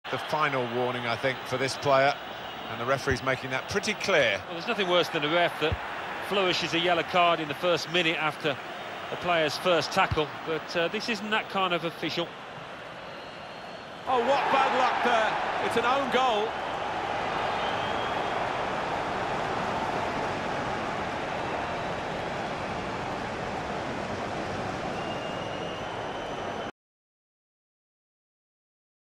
The final warning, I think, for this player, and the referee's making that pretty clear. Well, there's nothing worse than a ref that flourishes a yellow card in the first minute after the player's first tackle, but this isn't that kind of official. Oh, what bad luck there. It's an own goal.